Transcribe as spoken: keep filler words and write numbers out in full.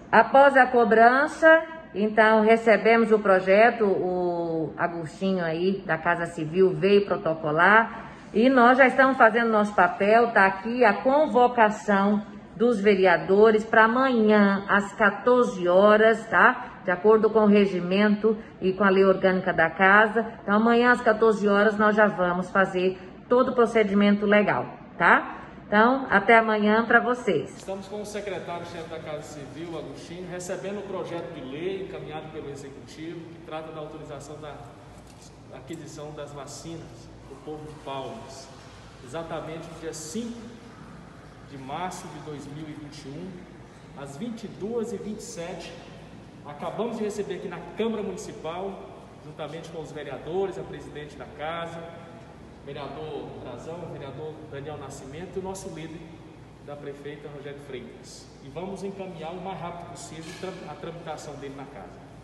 Após a cobrança, então recebemos o projeto, o Agostinho aí da Casa Civil veio protocolar e nós já estamos fazendo nosso papel, tá aqui a convocação dos vereadores para amanhã às quatorze horas, tá? De acordo com o regimento e com a lei orgânica da casa. Então amanhã às quatorze horas nós já vamos fazer todo o procedimento legal, tá? Então, até amanhã para vocês. Estamos com o secretário-chefe da Casa Civil, Agostinho, recebendo o projeto de lei encaminhado pelo Executivo, que trata da autorização da aquisição das vacinas do povo de Palmas. Exatamente no dia cinco de março de dois mil e vinte e um, às vinte e duas e vinte e sete, acabamos de receber aqui na Câmara Municipal, juntamente com os vereadores, a presidente da casa, vereador Brazão, vereador Daniel Nascimento e o nosso líder da prefeita Rogério Freitas. E vamos encaminhar o mais rápido possível a tramitação dele na casa.